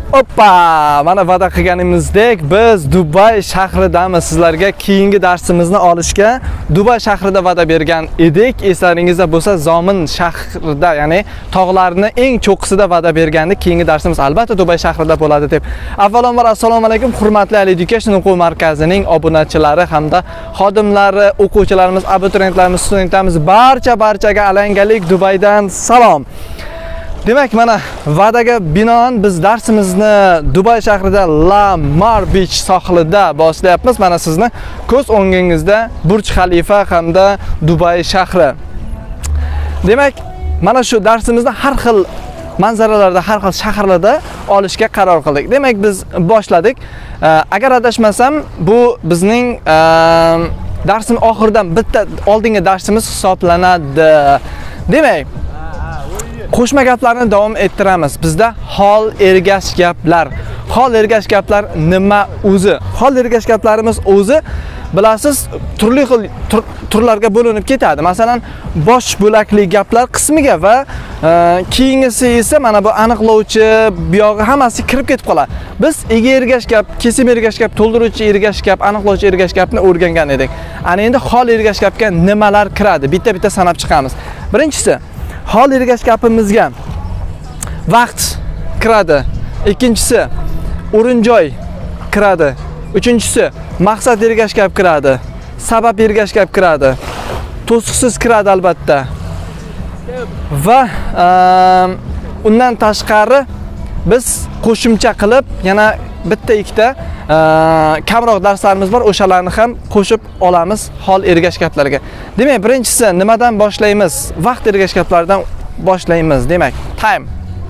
Hoppa! Mana va'da qilganimizdek biz Dubay shahridamiz. Sizlarga keyingi darsimizni olishga Dubay shahrida va'da bergan edik. Eslaringizda bo'lsa, Zomin shahrida, ya'ni tog'larning eng cho'qqisida va'da bergandik. Keyingi darsimiz albatta Dubay shahrida bo'ladi deb. Avvalambor assalomu alaykum, hurmatli Ali Education o'quv markazining obunachilari hamda xodimlari, o'quvchilarimiz, abituriyentlarimiz, studentlarimiz barchaga alangalik Dubaydan salom. Demak, mana va'daga binoan biz darsimizni Dubay shahrida La Mar Beach sohilida boshlayapmiz. Mana sizni ko'z o'ngingizda Burj Khalifa hamda Dubay shahri. Demak, mana shu darsimizni har xil manzaralarda, har xil shaharlarda olishga qaror qildik. Demak, biz boshladik. Agar adashmasam, bu bizning darsimiz oxiridan bitta oldingi darsimiz hisoblanadi. Demak, qo'shma gaplarni davom ettiramiz. Bizda hol ergash gaplar. Hol ergash gaplar nima o'zi? Hol ergash gaplarimiz o'zi bilasiz, turli xil turlarga bo'linib ketadi. Masalan, bosh bo'lakli gaplar qismiga va keyingisi esa mana bu aniqlovchi, buyog'i hammasi kirib ketib qoladi. Biz ega ergash gap, kesim ergash gap, to'ldiruvchi ergash gap, aniqlovchi ergash gapni o'rgangan edik. Ana endi hol ergash gapga nimalar kiradi? Bitta-bitta sanab chiqamiz. Birinchisi, hol ergash gapimizga vaqt kiradi. Ikkinchisi, o'rin joy kiradi. Uchinchisi, maqsad ergash gap kiradi. Sabab ergash gap kiradi. To'siqsiz kiradi albatta. Va undan tashqari biz qo'shimcha qilib yana bitta ikkita kamroq darslarimiz bor, o'shalarni ham qo'shib olamiz hol ergash gaplarga. Demak, birinchisi nimadan boshlaymiz? Vaqt ergash gaplaridan boshlaymiz. Demak, time.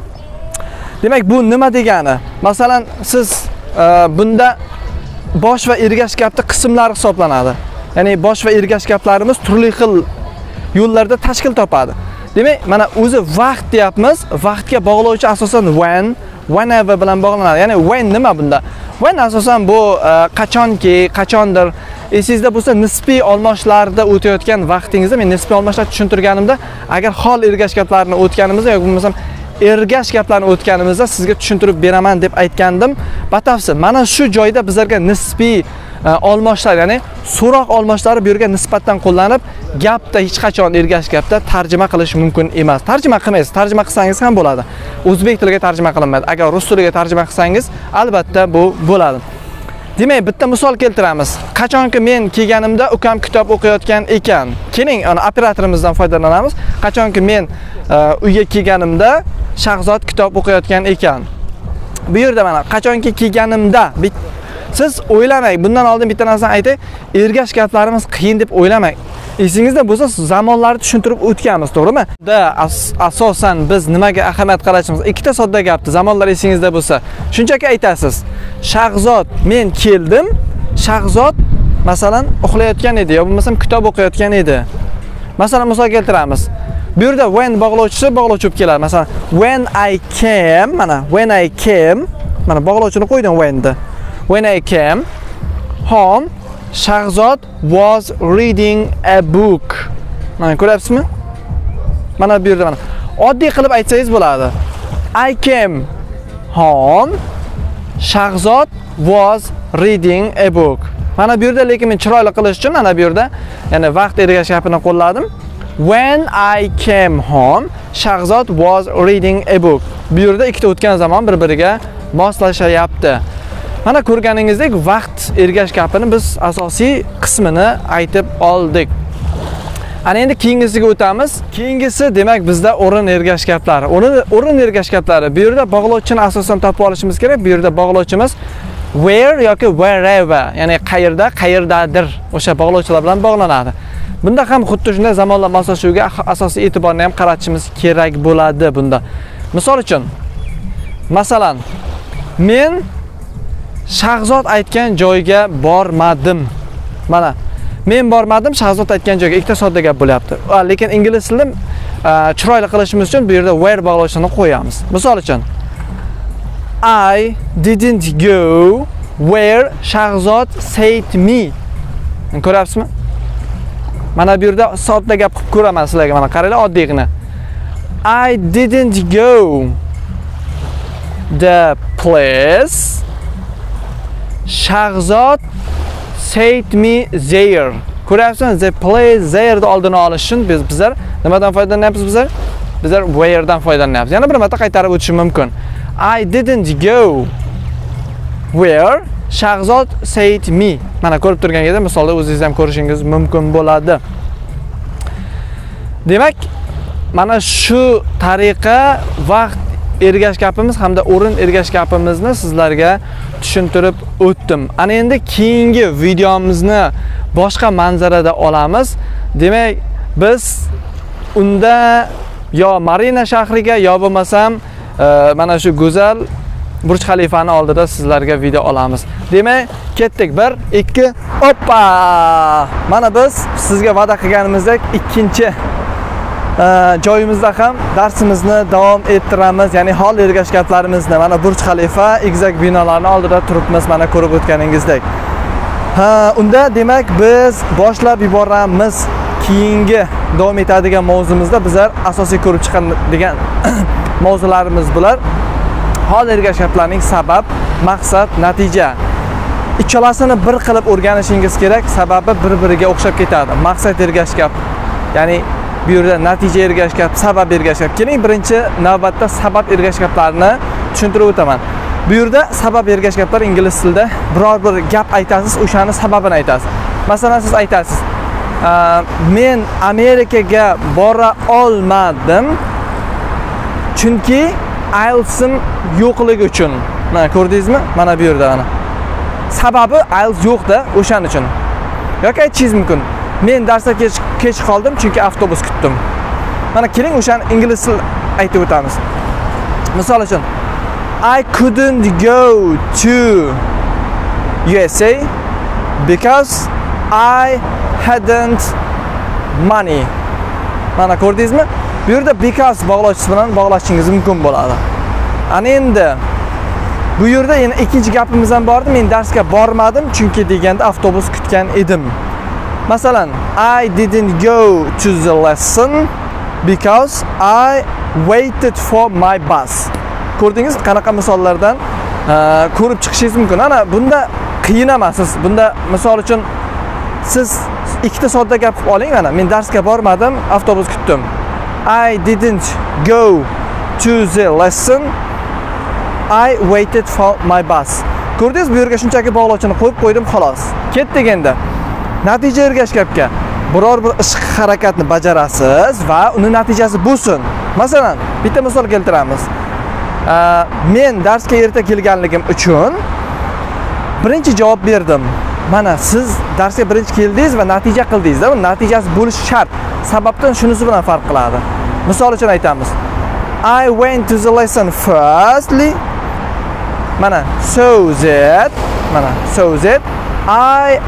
Demak, bu nima degani? Masalan, siz bunda bosh va ergash gapning qismlari hisoblanadi. Ya'ni bosh va ergash gaplarimiz turli xil yo'llarda tashkil topadi. Demak, mana o'zi vaqt deyapmiz. Vaqtga bog'lovchi asosan when, whenever bilan bog'lanadi. Ya'ni when nima bunda? When asosan bu qachonki, qachondir. Esingizda bo'lsa, nisbiy olmoshlarda o'tayotgan vaqtingizda men nisbiy olmoshlar tushuntirganimda, agar hol ergash gaplarini o'tganimizda yoki bo'lmasam ergash gaplarni o'tganimizda sizga tushuntirib beraman deb aytgandim. Batafsil mana shu joyda bizlarga nisbiy olmoshlar, ya'ni so'roq olmoshlari bu yerga nisbatan qo'llanib, gapda hech qachon ergash gapda tarjima qilish mumkin emas. Tarjima qilmaysiz, tarjima qilsangiz ham bo'ladi. O'zbek tiliga tarjima qilinmaydi. Agar rus tiliga tarjima qilsangiz, albatta bu bo'ladi. Demak, bitta misol keltiramiz. Qachonki men kelganimda ukam kitob o'qiyotgan ekan. Keling, ana operatorimizdan foydalanamiz. Qachonki men uyga kelganimda Shahzod kitob o'qiyotgan ekan. Bu yerda mana qachonki kelganimda siz o'ylamang, bundan oldin bitta narsani aytay, ergash gaplarimiz qiyin deb o'ylamang. Esingizda bo'lsa, zamonlarni tushuntirib o'tganmiz, to'g'rimi? Asosan biz nimaga ahamiyat qaratamiz? Ikkita sodda gapni zamonlar esingizda bo'lsa, shunchaki aytasiz. Shahzod, men keldim. Shahzod masalan uxlayotgan edi yoki bo'lmasam kitob o'qiyotgan edi. Masalan, misol keltiramiz. Bu yerda when bog'lovchisi bog'lovchi bo'lib keladi. Masalan, when I came, mana when I came, mana bog'lovchini qo'ydim when'da. When I came home, Shahzod was reading a book. Mana ko'ryapsizmi? Mana bu yerda mana oddiy qilib aytsangiz bo'ladi. I came home, Shahzod was reading a book. Mana bu yerda lekin men chiroyli qilish uchun mana bu yerda ya'ni vaqt ergash gapini qo'lladim. When I came home, Shahzod was reading a book. Bu yerda ikkita o'tgan zamon bir-biriga moslashayapti. Mana ko'rganingizdek, vaqt ergash gapini biz asosiy qismini aytib oldik. Ana endi keyingisiga o'tamiz. Keyingisi demak bizda o'rin ergash gaplari. O'rin ergash gaplari. Bu yerda bog'lovchini asosan topib olishimiz kerak. Bu yerda bog'lovchimiz where yoki wherever, ya'ni qayerda, qayerdadir o'sha bog'lovchilar bilan bog'lanadi. Bunda ham xuddi shunday zamonlar moslashuviga asosiy e'tiborni ham qaratishimiz kerak bo'ladi bunda. Misol uchun, masalan, men Shahzod aytgan joyga bormadim. Mana, men bormadim, Shahzod aytgan joyga. Ikkita sodda gap bo'lyapti. Lekin ingliz tilida chiroyli qilishimiz uchun bu yerda where bog'lovchini qo'yamiz. Misol uchun, I didn't go where Shahzod said me. Ko'ryapsizmi? Mana bu yerda sodda gap qilib ko'raman sizlarga. Mana qaranglar, oddiygina. I didn't go the place Shahzod said me there. Ko'ryapsizmi? The place there oldini olish uchun bizlar nimadan foydalanyapmiz bizlar? Bizlar where'dan foydalanyapmiz. Yana bir marta qaytarib o'tishim mumkin. I didn't go where Shahzod said me. Mana ko'rib turganingizdek, misolda o'zingiz ham ko'rishingiz mumkin bo'ladi. Demak, mana shu tariqa vaqt ergash gapimiz hamda o'rin ergash gapimizni sizlarga tushuntirib o'tdim. Ana endi keyingi videomizni boshqa manzarada olamiz. Demak, biz unda yo Marina shahriga yo bo'lmasam mana shu go'zal Burj Xalifani oldida sizlarga video olamiz. Demak, ketdik. 1 2 hoppa. Mana biz sizga va'da qilganimizdek ikkinchi joyimizda ham darsimizni davom ettiramiz. Ya'ni hol ergashganlarimizni mana Burj Xalifa egizak binolarning oldida turibmiz, mana ko'rib o'tganingizdek. Unda demak biz boshlab yuboramiz. Keyingi davom etadigan mavzumizda bizlar asosiy ko'rib chiqadigan mavzularimiz bular. Hol ergashganlarning sabab, maqsad, natija. Ikkalasini bir qilib o'rganishingiz kerak, sababi bir-biriga o'xshab ketadi. Maqsad ergashgan, ya'ni bu yerda natija ergashgan, sabab ergashgan. Keling, birinchi navbatda sabab ergashganlarni tushuntirib o'taman. Bu yerda sabab ergashganlar ingliz tilida biror bir gap aytasiz, o'shani sababini aytasiz. Masalan, siz aytasiz: "Men Amerikaga bora olmadim chunki IELTS'im yo'qligi uchun." Mana ko'rdingizmi? Mana bu yerda ana. Sababi IELTS yo'qda, o'shaning uchun. Yoki aytishingiz mumkin: "Men darsga kech qoldim chunki avtobus kutdim." Mana keling, o'shani ingliz tilida aytib o'tamiz. Misol uchun, I couldn't go to USA because I hadn't money. Mana ko'rdingizmi? Bu yerda because bog'lovchisi bilan bog'lashingiz mumkin bo'ladi. Ana endi bu yerda yana ikkinchi gapimiz ham bor edi. Men darsga bormadim chunki deganda avtobus kutgan edim. Masalan, I didn't go to the lesson because I waited for my bus. Ko'rdingiz, qanaqa misollardan ko'rib chiqishingiz mumkin. Ana bunda qiyin emas. Bunda misol uchun siz ikkita sodda gap qilib oling. Mana men darsga bormadim, avtobus kutdim. I didn't go to the lesson. I waited for my bus. Ko'rdingiz, bu yerga shunchaki bog'lovchini qo'yib qo'ydim, xolos. Ketdik endi. Natija ergash gapga. Biror bir ish harakatni bajarasiz va uni natijasi bo'lsin. Masalan, bitta misol keltiramiz. Men darsga erta kelganligim uchun birinchi javob berdim. Mana siz darsga birinchi keldingiz va natija qildingiz-da, bu natijasi bo'lishi shart. Sababdan shunisi bilan farq qiladi. Misol uchun aytamiz: I went to the lesson firstly. Mana so that I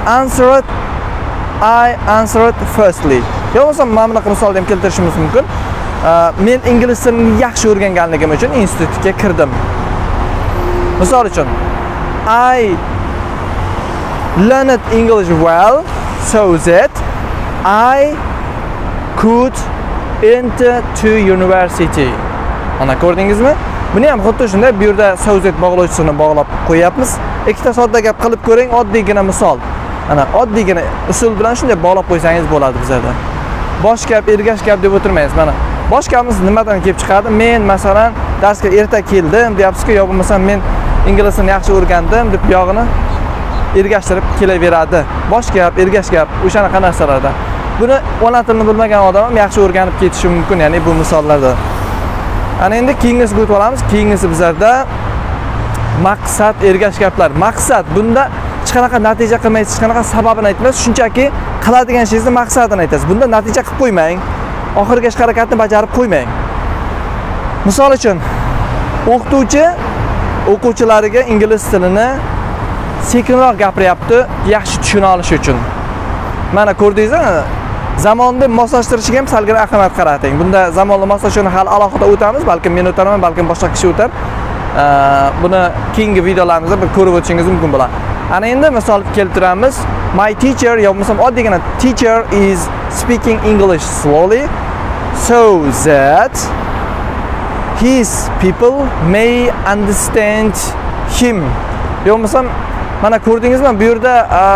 answered firstly. Yo'qsa mana bunaqa misolda ham keltirishimiz mumkin. Men ingliz tilini yaxshi o'rganganligim uchun institutga kirdim. Misol uchun, I learned English well so that I could enter to university. Mana ko'rdingizmi? Buni ham xuddi shunday bu yerda so that bog'lovchisini bog'lab qo'yapmiz. Ikkita sodda gap qilib ko'ring, oddiygina misol. Ana oddiygina usul bilan shunday bog'lab qo'ysangiz bo'ladi bizlarda. Bosh gap, ergash gap deb o'tirmaysiz. Mana bosh gapimiz nimadan kelib chiqadi? Men masalan darsga erta keldim deyapsiz-ku, yo bo'lmasa men ingliz tilini yaxshi o'rgandim deb yog'ini ergashtirib kelaveradi. Bosh gap, ergash gap, o'shanaqa narsalarda. Buni ona tilini bilmagan odam ham yaxshi o'rganib ketishi mumkin, ya'ni bu misollarda. Ana endi keyingisiga o'tib olamiz. Keyingisi bizlarda maqsad ergash gaplar. Maqsad bunda hech qanaqa natija qilmaysiz, hech qanaqa sababini aytmaysiz, shunchaki qiladigan ishingizni maqsadini aytasiz. Bunda natija qilib qo'ymang. Oxirgi ish harakatni bajarib qo'ymang. Misol uchun, o'qituvchi o'quvchilariga ingliz tilini sekinroq gapiryapti, yaxshi tushuna olish uchun. Mana ko'rdingizmi? Zamonni moslashtirishga ham salgina ahamiyat qarating. Bunda zamonni moslashishni hali alohida o'tamiz, balkim men o'taraman, balkim boshqa kishi o'tar. Buni keyingi videolarimizda bir ko'rib o'tishingiz mumkin bo'ladi. Ana endi misol keltiramiz. My teacher, yo bo'lmasa oddiygina teacher is speaking English slowly so that his people may understand him. Yo'qmasam mana ko'rdingizmi bu yerda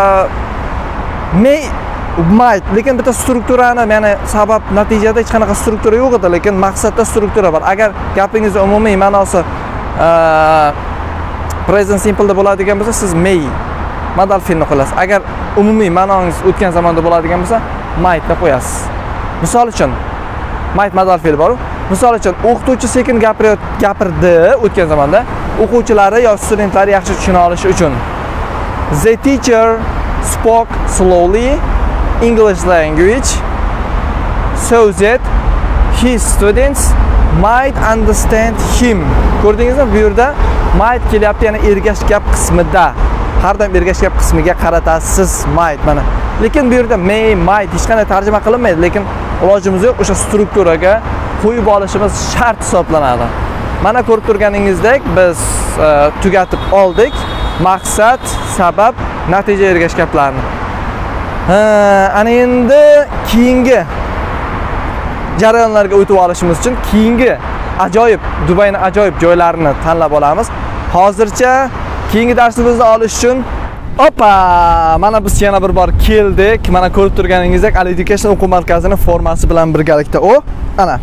might lekin bitta strukturani, ya'ni sabab natijada hech qanaqa struktura yo'q edi, lekin maqsadda struktura bor. Agar gapingiz umumiy ma'nosi present simple da bo'ladigan bo'lsa, siz may modal fe'lni qo'yasiz. Agar umumiy ma'nongiz o'tgan zamonda bo'ladigan bo'lsa, might deb qo'yasiz. Misol uchun might modal fe'l bor. Misol uchun o'qituvchi sekin gapirdi o'tgan zamonda, o'quvchilari yoki studentlar yaxshi tushuna olishi uchun. The teacher spoke slowly English language so that his students might understand him. Ko'rdingizmi? Bu yerda might kelyapti, ya'ni ergash gap qismida. Har doim ergash gap qismiga qaratasiz might mana. Lekin bu yerda may, might hech qanday tarjima qilinmaydi, lekin ilojimiz yo'q, o'sha strukturaga qo'yib olishimiz shart hisoblanadi. Mana ko'rib turganingizdek biz tugatib oldik. Maqsad, sabab, natija ergash gaplarni. Ana endi keyingi jarayonlarga o'tib olishimiz uchun keyingi Dubayning ajoyib joylarini tanlab olamiz. Hozircha keyingi darsimizni olish uchun mana biz yana bir bor keldik. Mana ko'rib turganingizdek Ali Education o'quv markazining formasi bilan birgalikda ana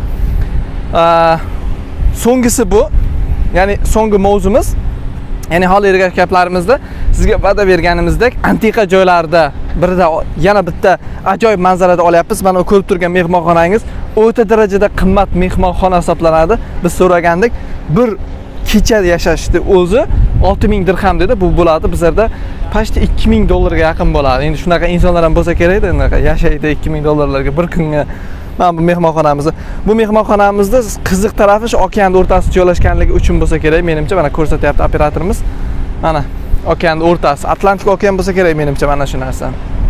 so'nggisi bu. Ya'ni so'nggi mavzumiz. Ya'ni hali ergash gaplarimizda sizga va'da berganimizdek antiqa joylarda birida yana bitta ajoyib manzarada olyapmiz. Mana ko'rib turgan mehmonxonangiz o'ta darajada qimmat mehmonxona hisoblanadi. Biz so'ragandik, bir kecha yashashni o'zi 6000 dirham dedi. Bu bo'ladi bizlarda pashti 2000 dollarga yaqin bo'ladi. Endi shunaqa insonlar ham bo'lsa kerak-da, unaqa yashaydi 2000 dollarlarga bir kunga. Mana bu mehmonxonamiz. Bu mehmonxonamizda qiziq tarafi shu okeanning o'rtasida joylashganligi uchun bo'lsa kerak, menimcha mana ko'rsatyapti operatorimiz. Mana okeanning o'rtasi, Atlantik okean bo'lsa kerak menimcha mana shu narsa.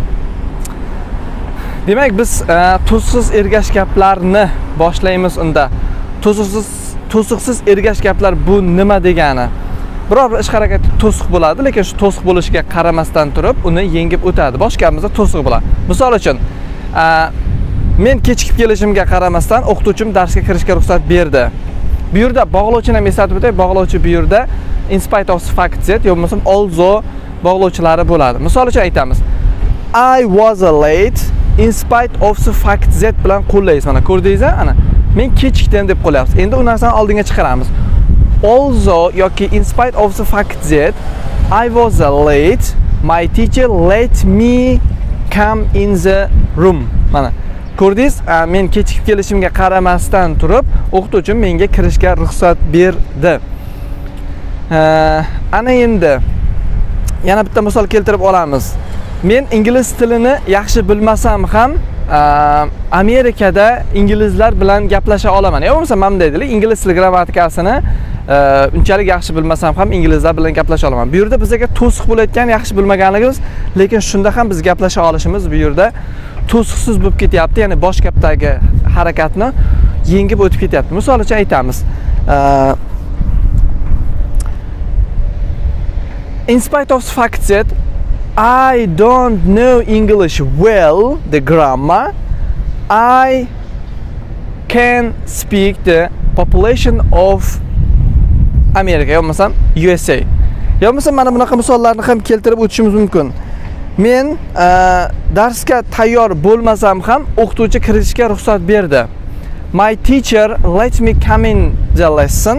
Demak, biz to'siqsiz ergash gaplarni boshlaymiz unda. To'siqsiz ergash gaplar bu nima degani? Biror bir ish harakati to'siq bo'ladi, lekin shu to'siq bo'lishiga qaramasdan turib, uni yengib o'tadi. Boshqamizda to'siq bo'ladi. Misol uchun, men kechikib kelishimga qaramasdan o'qituvchim darsga kirishga ruxsat berdi. Bu yerda bog'lovchini ham eslatib o'tay, bog'lovchi bu yerda in spite of fact z yoki bo'lmasam also bog'lovchilari bo'ladi. Misol uchun aytamiz. I was late in spite of the fact z bilan qo'llaysiz. Mana ko'rdingizmi? Ana men kechikdim deb qo'yapsiz. Endi u narsani oldinga chiqaramiz. Also yoki in spite of the fact that I was late, my teacher let me come in the room. Mana ko'rdingiz? Men kechikib kelishimga qaramasdan turib, o'qituvchim menga kirishga ruxsat berdi. Ana endi yana bitta misol keltirib olamiz. Men ingliz tilini yaxshi bilmasam ham Amerikada inglizlar bilan gaplasha olaman. Yo'q bo'lmasa mana bunday deylik, ingliz tili grammatikasini unchalik yaxshi bilmasam ham inglizlar bilan gaplasha olaman. Bu yerda bizga to'siq bo'layotgan yaxshi bilmaganligimiz, lekin shunda ham biz gaplasha olishimiz bu yerda to'siqsiz bo'lib ketyapti. Ya'ni bosh gapdagi harakatni yengib o'tib ketyapti. Misol uchun aytamiz. In spite of the fact that I don't know English well, the grammar, I can speak the population of America, yo'q bo'lmasam USA. Yo'q bo'lmasam mana bunaqa misollarni ham keltirib o'tishimiz mumkin. Men darsga tayyor bo'lmasam ham o'qituvchi kirishga ruxsat berdi. My teacher let me come in the lesson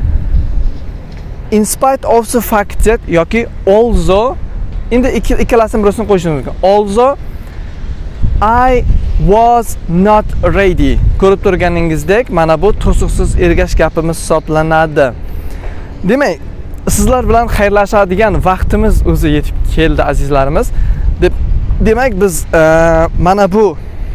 in spite of the fact that yoki also endi ikkalasini birosini qo'yishimiz mumkin. Also I was not ready. Ko'rib turganingizdek, mana bu to'siqsiz ergash gapimiz hisoblanadi. Demak, sizlar bilan xayrlashadigan vaqtimiz o'zi yetib keldi azizlarimiz. Demak, biz mana bu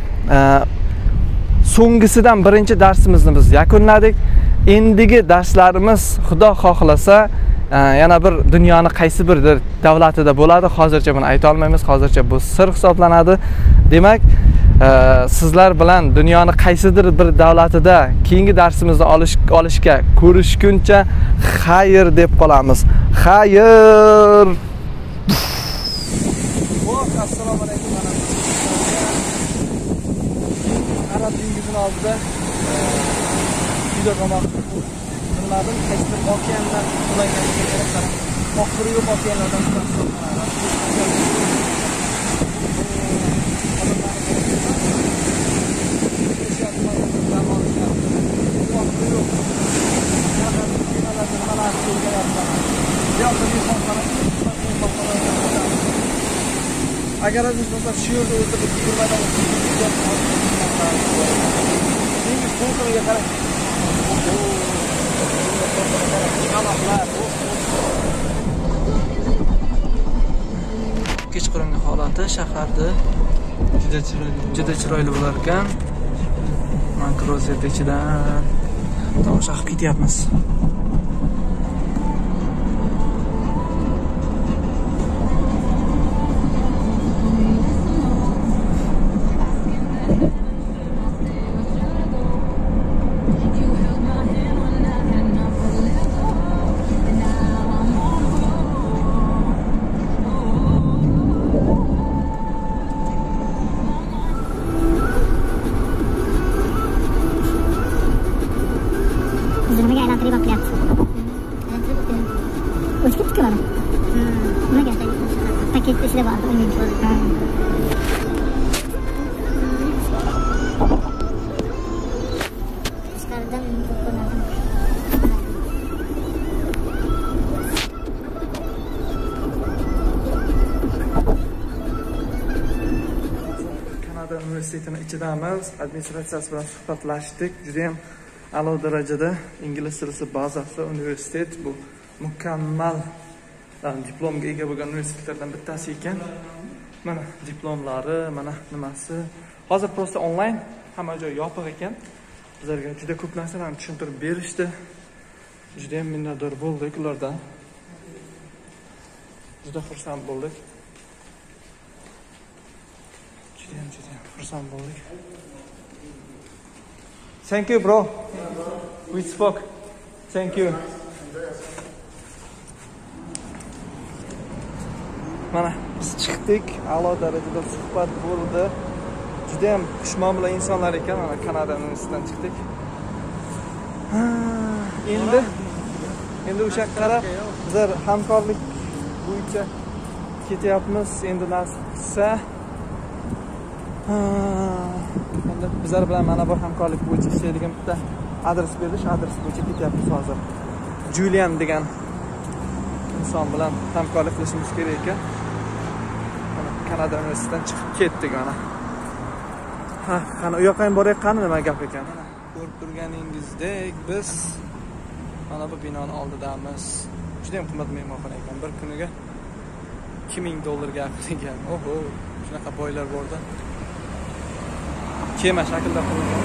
so'nggisidan birinchi darsimizni biz yakunladik. Endigi darslarimiz Xudo xohlasa yana bir dunyoning qaysi bir davlatida bo'ladi. Hozircha buni ayta olmaymiz. Hozircha bu sir hisoblanadi. Demak, sizlar bilan dunyoning qaysidir bir davlatida keyingi darsimizni olishga ko'rishguncha xayr deb qolamiz. Xayr. Assalomu alaykum. Arab dengizining oldida juda qamoq qiladi. Hech bir okeandan qulayligiga qarab, oxiri yo'q okeanlardan agar biz mesela shu yerda o'tirib turmadan kechqurungi holati shaharda juda chiroyli bo'lar ekan. Makrozet ichidan tomosha qilib ketyapmiz. Nimaga aylantirib boqyapti? O'chib ketdi mana. Nimaga? Paket ichida bor, o'ynaydi. Chiqardim, qo'ydim. Kanada universitetining ichidamiz. Administratsiyasi bilan suhbatlashdik. Juda ham a'lo darajada ingliz tili bazasi universitet bu mukammal diplomga ega bo'lgan universitetlardan bittasi ekan. Mana diplomlari, mana nimasi. Hozir prosta onlayn, hamma joy yopiq ekan. Bizlarga juda ko'p narsalarni tushuntirib berishdi. Juda ham minnatdor bo'ldik ulardan. Juda xursand bo'ldik. Juda ham xursand bo'ldik. Thank you, bro. We spoke. Thank you. Mana biz chiqdik, a'lo darajada suhbat bo'ldi. Juda ham xushmuomala insonlar ekan. Mana Kanada universitetidan chiqdik. Endi o'sha qarab bizlar hamkorlik bo'yicha ketyapmiz. Endi nasib qilsa endi bizlar bilan mana bu hamkorlik bo'yicha ishlaydigan bitta adres berdi. Shu adres bo'yicha ketyapmiz hozir. Julian degan inson bilan hamkorlik qilishimiz kerak ekan. Mana Kanada universitetidan chiqib ketdik mana. Qani u yoqqa ham borayotgani nima gap ekan? Ko'rib turganingizdek biz mana bu binoning oldidamiz. Juda ham qimmat mehmonxona ekan. Bir kuniga $2000 ekan. Oho, shunaqa boylar borda. Kema shaklda qurilgan.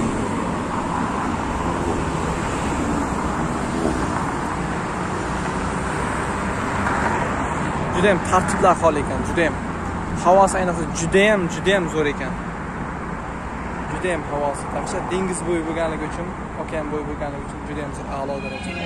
Juda ham tartibli aholi ekan, juda ham. Havosi ayniqsa juda ham zo'r ekan. Juda ham havosi yaxshi, dengiz bo'yi bo'lganligi uchun, okean bo'yi bo'lganligi uchun juda ham a'lo darajada.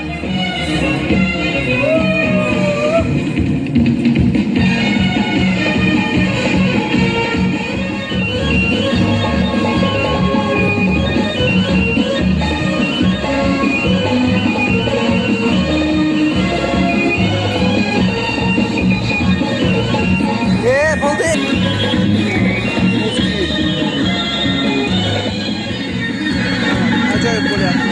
Ajoyib bo'lyapti.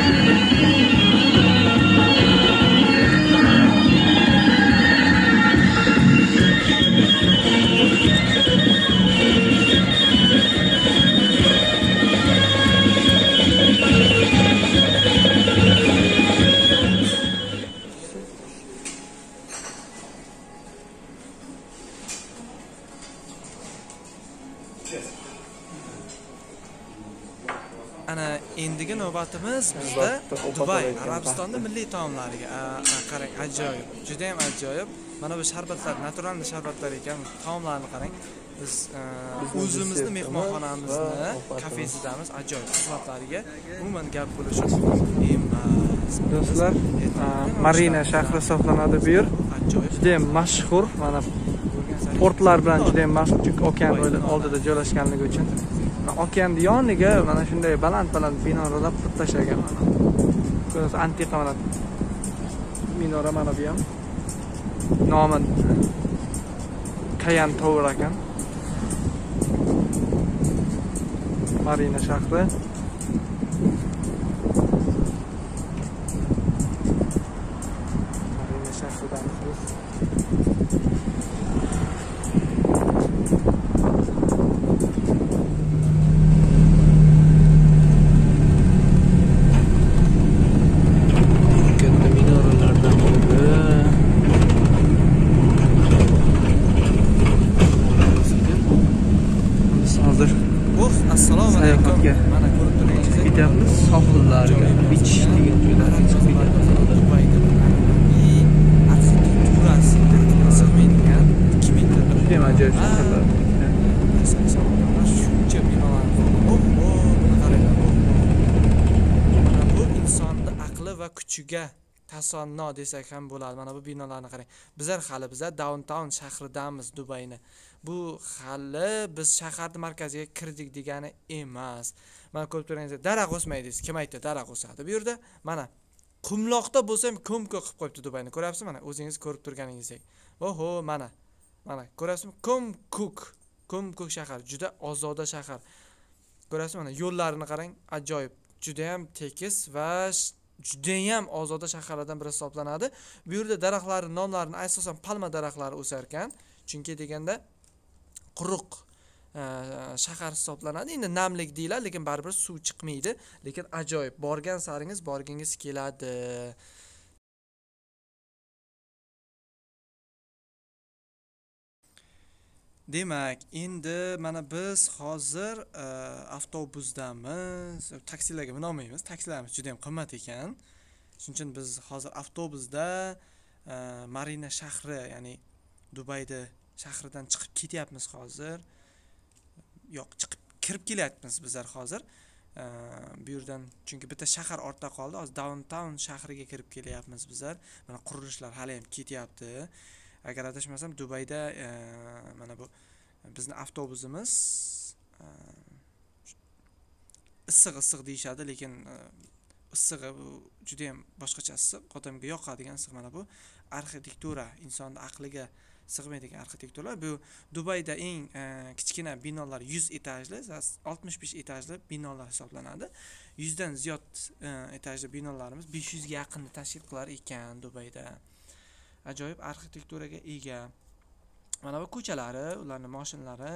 Ana endigi navbatimiz bizda Dubay, Arabistonda milliy taomlariga. Qarang, ajoyib, juda ham ajoyib. Mana bu sharbatlar, natural sharbatlar ekan. Taomlarni qarang. Biz o'zimizni mehmonxonamizni, kafesidamiz, ajoyib xizmatlariga umuman gap bo'lishi emas. Do'stlar, Marina shahri hisoblanadi bu yer. Juda ham mashhur, mana portlar bilan juda ham mashhur, chunki okean oldida joylashganligi uchun. Okeanning yoniga mana shunday baland binolar qurib tashlagan mana. Ko'rasiz, antiqa mana minora mana bu ham. Nomi Kayan Tower ekan. Marina shahri. Marina shahridamiz biz. Katta minoralardan biri. Biz hozir Assalomu alaykum. Mana ko'rib turganingizdek, ketyapmiz sohillarga, beach degan joylarga chiqib ketyapmiz. Dubayda arxitekturasi sig'maydigan 2 metrda Judayam ajoyib shaharlar. shuncha binolar. Buni qaranglar. Mana bu insonni aqli va kuchiga tasanno desak ham bo'ladi. Mana bu binolarni qarang. Bizlar downtown shahridamiz Dubayni. Bu hali biz shaharning markaziga kirdik degani emas. Mana ko'rib turganingizdek, daraxt o'smaydi. Kim aytdi daraxt o'sadi? Bu yerda mana qumloqda bo'lsa ham ko'm-ko'k qilib qo'yibdi Dubayni. Ko'ryapsizmi? Mana o'zingiz ko'rib turganingizdek. Oho, mana. Mana ko'ryapsizmi? Ko'm-ko'k shahar, juda ozoda shahar. Ko'ryapsizmi? Mana yo'llarini qarang, ajoyib. Juda ham tekis va juda ham ozoda shaharlardan biri hisoblanadi. Bu yerda daraxtlarning nomlarini asosan palma daraxtlari o'sar ekan. Chunki deganda quruq shahar hisoblanadi. Endi namlik deyiladi, lekin baribir suv chiqmaydi. Lekin ajoyib. Borgan saringiz borgingiz keladi. Demak, endi mana biz hozir avtobusdamiz. Taksilarga minolmaymiz. Taksilarimiz juda ham qimmat ekan. Shuning uchun biz hozir avtobusda Marina shahri, ya'ni Dubayda shahridan chiqib ketyapmiz hozir. Yo'q, kirib kelyapmiz bizlar hozir. Bu yerdan chunki bitta shahar ortda qoldi. Hozir downtown shahriga kirib kelyapmiz bizlar. Mana qurilishlar hali ham ketyapti. Agar adashmasam Dubayda mana bu bizning avtobusimiz issiq deyishadi, lekin issig'i bu juda ham boshqacha issiq, odamga yoqadigan issiq. Mana bu arxitektura, insonning aqliga sig'maydigan arxitekturlar. Bu Dubayda eng kichkina binolar 100 etajli, 65 etajli binolar hisoblanadi. 100 dan ziyod etajli binolarimiz 500 ga yaqin tashkil qilar ekan Dubayda. Ajoyib arxitekturaga ega. Mana bu ko'chalari, ularning mashinalari.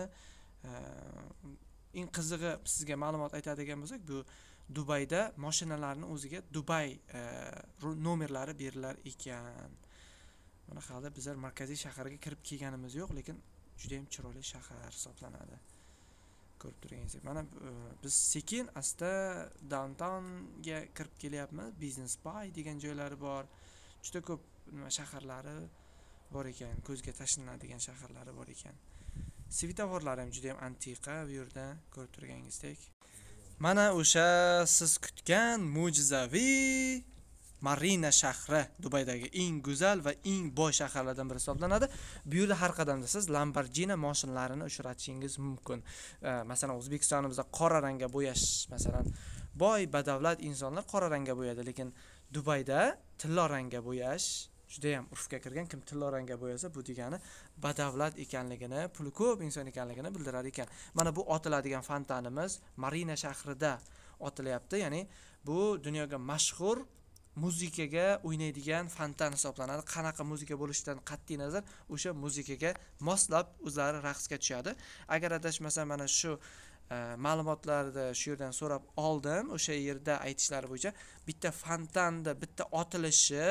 Eng qizig'i sizga ma'lumot aytadigan bo'lsak, bu Dubayda mashinalarning o'ziga Dubay nomerlari berilar ekan. Mana hali bizlar markaziy shaharga kirib kelganimiz yo'q, lekin juda ham chiroyli shahar hisoblanadi. Ko'rib turganingizdek, mana biz sekin asta downtownga kirib kelyapmiz. Business Bay degan joylari bor. Juda ko'p shaharlari bor ekan, ko'zga tashlanadigan shaharlari bor ekan. Svetoforlar ham juda ham antiqa bu yerda ko'rib turganingizdek. Mana o'sha siz kutgan mo'jizaviy Marina shahri Dubaydagi eng go'zal va eng boy shaharlardan biri hisoblanadi. Bu yerda har qadamda siz Lamborghini mashinalarini uchratishingiz mumkin. Masalan, O'zbekistonimizda qora rangga bo'yash, masalan, boy badavlat insonlar qora rangga bo'yadi, lekin Dubayda tilla rangga bo'yash juda ham urfga kirgan. Kim tilla rangga bo'yasa, bu degani badavlat ekanligini, puli ko'p inson ekanligini bildirar ekan. Mana bu otiladigan fontanimiz Marina shahrida otilyapti. Ya'ni bu dunyoga mashhur muzikaga o'ynaydigan fontan hisoblanadi. Qanaqa muzika bo'lishidan qat'iy nazar, o'sha muzikaga moslab o'zlari raqsga tushadi. Agar adashmasam, mana shu ma'lumotlarni shu yerdan so'rab oldim. O'sha yerda aytishlari bo'yicha bitta fontanda bitta otilishi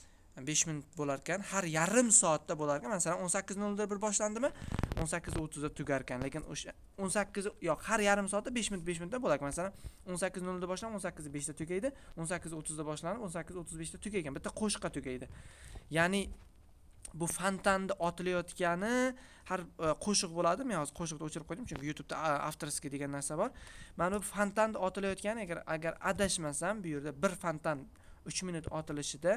5 minut bo'lar ekan, har yarim soatda bo'lar ekan. Masalan, 18:00 da bir boshlandimi, 18:30 da tugar ekan. Lekin o'sha 18 yo'q, har yarim soatda 5 minutda bo'lar ekan. Masalan, 18:00 da boshlanib, 18:05 da tugaydi, 18:30 da boshlanib, 18:35 da tugaygan. Bitta qo'shiqqa tugaydi. Ya'ni bu fontanda otilayotgani har qo'shiq bo'ladi. Men hozir qo'shiqni o'chirib qo'ydim, chunki YouTube'da avtorskiy degan narsa bor. Mana bu fontanda otilayotgani, agar adashmasam, bu yerda bir fontan 3 minut otilishida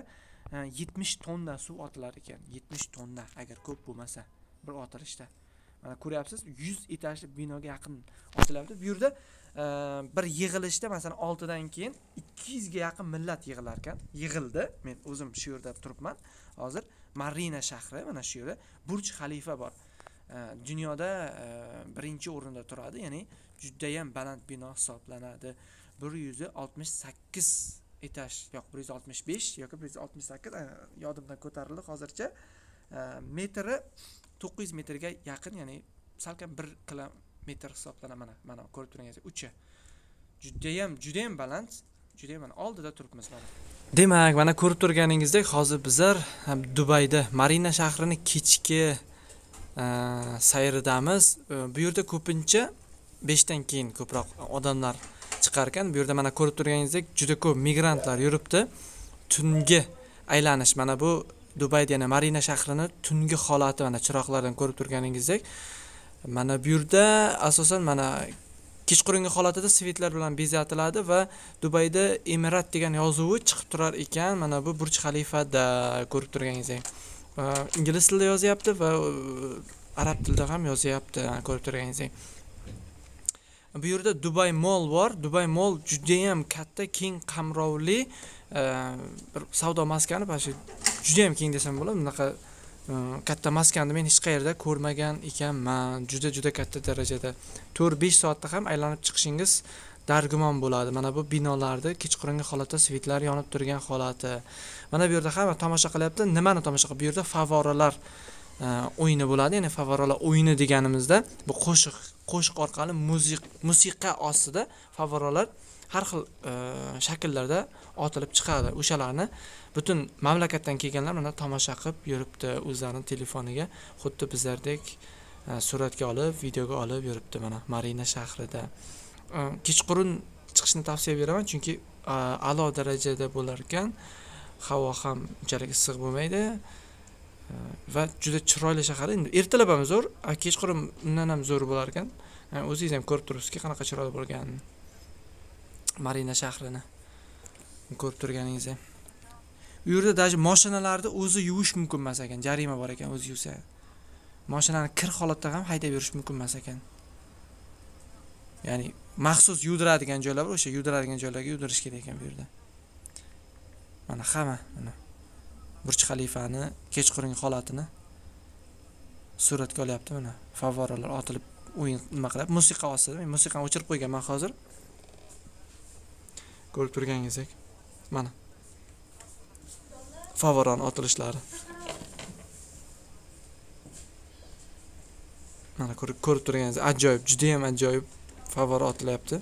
70 tonna suv otilar ekan. 70 tonna, agar ko'p bo'lmasa bir otilishda. Mana ko'ryapsiz, 100 etajli binoga yaqin otilyapti. Bu yerda bir yig'ilishda masalan 6 dan keyin 200 ga yaqin millat yig'ilar ekan. Yig'ildi. Men o'zim shu yerda turibman. Hozir Marina shahri, mana shu yerda Burj Xalifa bor. Dunyoda birinchi o'rinda turadi, ya'ni juda ham baland bino hisoblanadi. 168 etaj, yo'q 165 yoki 168, yodimdan ko'tarildi hozircha. Metri 900 metrga yaqin, ya'ni salkam 1 kilometr hisoblanadi. Mana ko'rib turganingizdek uchi. Juda ham baland, juda ham oldida turibmiz mana. Demak, mana ko'rib turganingizdek, hozir bizlar Dubayda Marina shahrini kechki sayridamiz. Bu yerda ko'pincha 5 dan keyin ko'proq odamlar chiqar ekan. Bu yerda mana ko'rib turganingizdek, juda ko'p migrantlar yuribdi. Tungi aylanish, mana bu Dubayda, ya'ni Marina shahrini tungi holati, mana chiroqlardan ko'rib turganingizdek. Mana bu yerda asosan mana kechqurungi holatida svetlar bilan bezatiladi va Dubayda Emirat degan yozuvi chiqib turar ekan. Mana bu Burj Xalifada ko'rib turganingizdek. Ingliz tilida yozyapti va arab tilida ham yozyapti, ko'rib turganingizdek. Bu yerda Dubai Mall bor. Dubai Mall juda ham katta, keng qamrovli bir savdo maskani, shu juda ham keng desam bo'ladi. Bunaqa katta maskani men hech qayerda ko'rmagan ekanman. Juda katta darajada. 4-5 soatda ham aylanib chiqishingiz dargumon bo'ladi. Mana bu binolarda kechqurungi holatda svetlar yonib turgan holati. Mana bu yerda hamma tomosha qilyapti. Nimani tomosha qilib? Bu yerda favoralar o'yini bo'ladi. Ya'ni favoralar o'yini deganimizda bu qo'shiq orqali musiqa ostida favoralar har xil shakllarda otilib chiqadi. O'shalarni butun mamlakatdan kelganlar mana tomosha qilib yuribdi, o'zlarining telefoniga xuddi bizlardek suratga olib, videoga olib yuribdi mana Marina shahrida. Kechqurun chiqishni tavsiya beraman, chunki a'lo darajada bo'lar ekan. Havo ham unchalik issiq bo'lmaydi va juda chiroyli shahar. Endi ertalab ham zo'r, kechqurun undan ham zo'r bo'lar ekan. O'zingiz ham ko'rib turibsizki, qanaqa chiroyli bo'lganini. Marina shahrini ko'rib turganingizdek. U yerda даже mashinalarni o'zi yuvish mumkin emas ekan, jarima bor ekan, o'zi yuvsa. Mashinani kir holatda ham haydab yurish mumkin emas ekan. Ya'ni maxsus yuvdiradigan joylar bor, o'sha yuvdiradigan joylarga yuvdirish kerak ekan bu yerda. Mana hamma mana Burj Xalifani kechqurungi holatini suratga olyapti mana. Favoralar otilib o'yin nima qilyapti? Musiqa ostida. Men musiqani o'chirib qo'yganman hozir. Ko'rib turganingizdek. Mana favoraning otilishlari. Mana ko'rib turganingizdek, ajoyib, juda ham ajoyib favora otilyapti.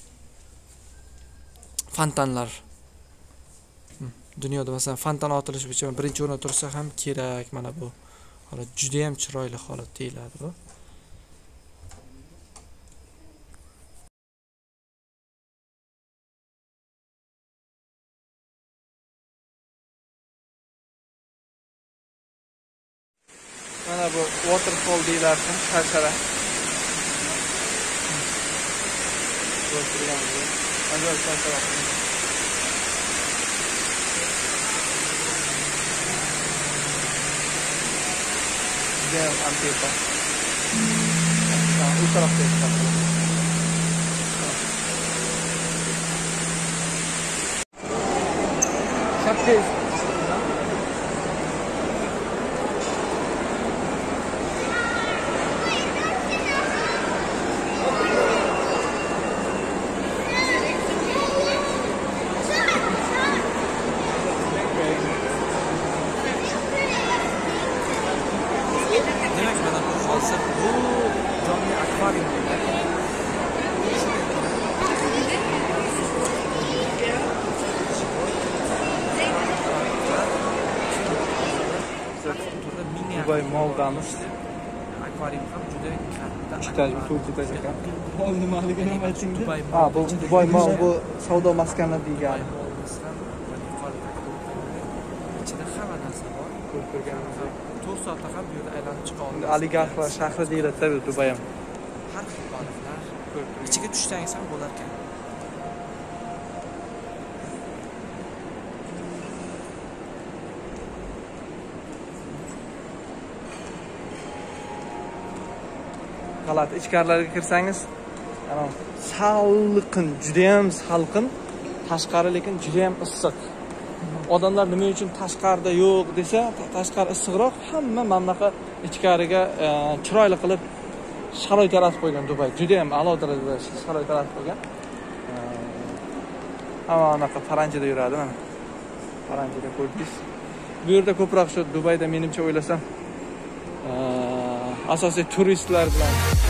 Fontanlar. Dunyoda masalan fontan otilishi bo'yicha birinchi o'rinda tursa ham kerak. Mana bu holat juda ham chiroyli holat deyiladi bu. Mana bu waterfall deyilarkan, sharshara. Ajoyib sharshara. Jam antiqa. Bu tarafda chiqadi. Shapkay. Dubai Mall'damiz. Akvarium ham juda katta. Chitaj, to'rtta ekan. Mall nimaligini ham aytingda. Bu Dubai Mall, bu savdo maskani degani. Ichida hamma narsa bor. Ko'rib turganimiz. 4 soatda ham bu yerda aylanib chiqa olasiz. Oligarxlar shahri deyiladi bu Dubai ham. Har xil baliqlar. Ichiga tushsangiz ham bo'lar ekan. Qalat ichkarilarga kirsangiz, ana salqin, juda ham salqin, tashqari lekin juda ham issiq. Odamlar nima uchun tashqarida yo'q desa, tashqari issiqroq, hamma mamlakat ichkariga chiroyli qilib sharoit yaratib qo'ygan Dubay. Juda ham a'lo darajada sharoit yaratib qo'ygan. Hamma anaqa paranjida yuradi mana. Paranjida ko'rdingiz. Bu yerda ko'proq shu Dubayda menimcha o'ylasam asosiy turistlar bilan